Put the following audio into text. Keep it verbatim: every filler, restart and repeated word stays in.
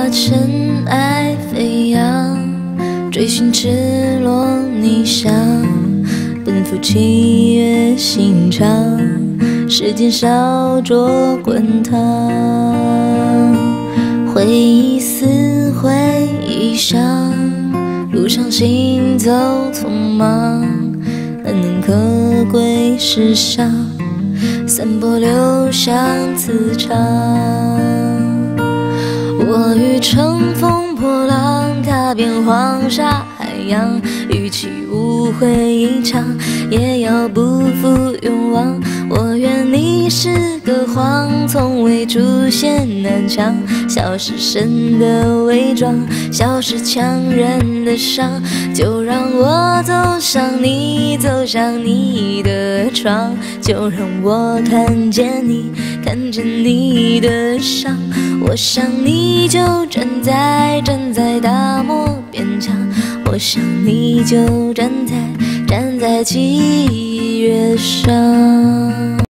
化尘埃飞扬，追寻赤裸逆翔，奔赴七月心肠，时间烧灼滚烫。回忆似回忆伤，路上行走匆忙，难能可贵世上，散播留香磁场。我欲乘风破浪，踏遍黄沙海洋，与其误会一场，也要不负勇往。我愿你是个谎，从未出现南墙，笑是神的伪装，笑是强忍的伤。就让我走上你走向你的窗，就让我看见你看见你的伤。我想你就站在站在大漠边疆，我想你就站在站在七月上。